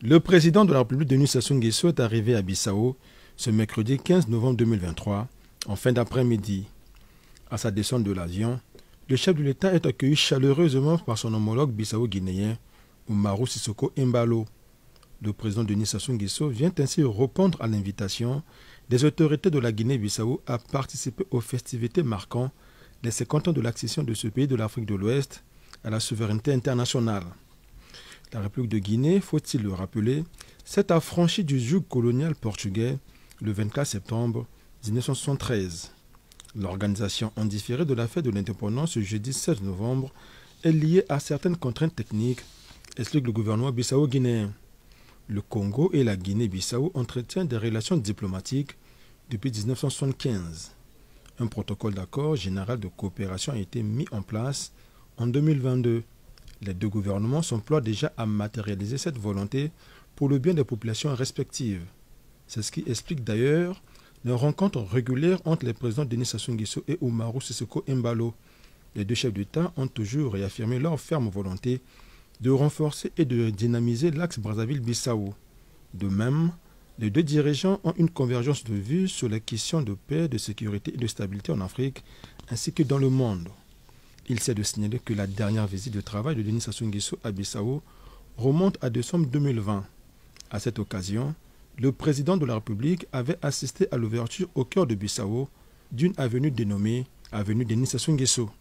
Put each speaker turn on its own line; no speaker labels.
Le président de la République Denis Sassou Nguesso est arrivé à Bissau ce mercredi 15 novembre 2023, en fin d'après-midi. À sa descente de l'avion, le chef de l'État est accueilli chaleureusement par son homologue bissau-guinéen, Umaru Sissoco Embalo. Le président Denis Sassou Nguesso vient ainsi répondre à l'invitation des autorités de la Guinée-Bissau à participer aux festivités marquant les 50 ans de l'accession de ce pays de l'Afrique de l'Ouest à la souveraineté internationale. La République de Guinée, faut-il le rappeler, s'est affranchie du joug colonial portugais le 24 septembre 1973. L'organisation en différé de la fête de l'indépendance ce jeudi 16 novembre est liée à certaines contraintes techniques, explique le gouvernement bissau-guinéen. Le Congo et la Guinée-Bissau entretiennent des relations diplomatiques depuis 1975. Un protocole d'accord général de coopération a été mis en place en 2022. Les deux gouvernements s'emploient déjà à matérialiser cette volonté pour le bien des populations respectives. C'est ce qui explique d'ailleurs les rencontres régulières entre les présidents Denis Sassou Nguesso et Umaru Sissoco Embalo. Les deux chefs d'État ont toujours réaffirmé leur ferme volonté de renforcer et de dynamiser l'axe Brazzaville-Bissau. De même, les deux dirigeants ont une convergence de vues sur les questions de paix, de sécurité et de stabilité en Afrique, ainsi que dans le monde. Il s'est de signaler que la dernière visite de travail de Denis Sassou Nguesso à Bissau remonte à décembre 2020. À cette occasion, le président de la République avait assisté à l'ouverture au cœur de Bissau d'une avenue dénommée Avenue Denis Sassou Nguesso.